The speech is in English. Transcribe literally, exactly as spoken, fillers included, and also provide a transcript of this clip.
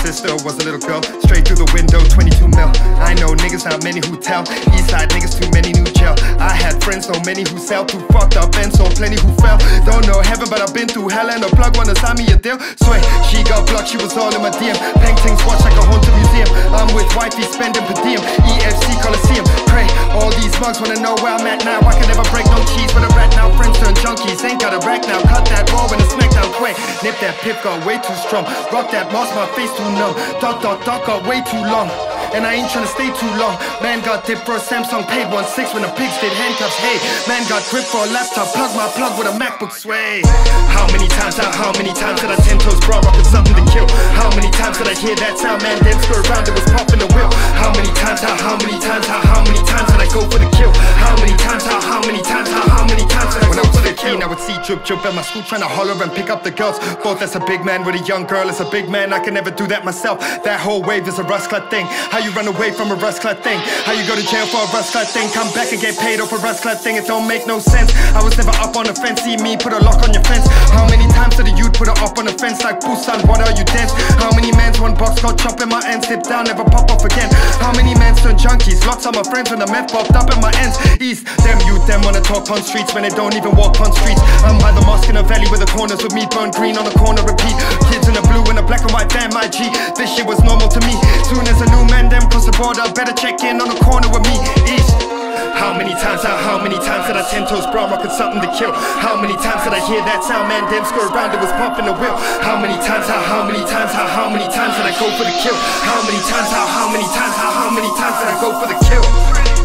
sister was a little girl. Straight through the window, twenty-two mil. I know niggas, not many who tell. Eastside niggas, too many new jail. I had friends, so many who sell. Too fucked up and so plenty who fell. Don't know heaven, but I've been through hell. And a plug wanna sign me a deal. Sway, she got blocked, she was all in my D M. Paintings watch like a haunted museum. I'm with wifey, spending per diem. E F C Coliseum, pray. All these mugs wanna know where I'm at now. I can never break no cheese with a rat now. Friends turn junkies, ain't got a rack now. Cut that raw when the smackdown quick. Nip that pip, got way too strong. Rock that moss, my face too numb. Dot dot dot got way too long. And I ain't tryna stay too long. Man got dip for a Samsung, paid one six when the pigs did handcuffs. Hey, man got grip for a laptop, plug my plug with a MacBook sway. How many times, how, how many times did I ten toes bra rock with something to kill? How many times did I hear that sound, man, then screw around, it was popping the wheel? How many times, how, how many times, how, how many times did I go for the kill? How many times, how, how many times, how, how many times did I when go I was for the kill? I would see drip drip at my school trying to holler and pick up the girls. Both as a big man with a young girl, as a big man, I can never do that myself. That whole wave is a rust-clad thing. How you run away from a rust-clad thing? How you go to jail for a rust-clad thing? Come back and get paid off a rust-clad thing? It don't make no sense. I was never up on the fence, see me put a lock on your fence. How many times did the youth put it up on the fence like Busan, what are you dense? How many mans one box got chopped in my ends, dip down, never pop off again? How many mans turn junkies? Lots of my friends when the meth popped up in my ends. East, them youth, them wanna talk on streets when they don't even walk on streets. I'm by the mosque in the valley where the corners with me burn green on the corner repeat. Kids in the blue and the black and white, damn my G. This shit was normal to me. Soon as a new man them cross the border, better check in on the corner with me. East. How many times, how, how many times did I ten toes bra rockin' something to kill? How many times did I hear that sound, man, damn screw around, it was pumping the wheel? How many times, how, how many times, how, how many times did I go for the kill? How many times, how, how many times, how, how many times did I go for the kill?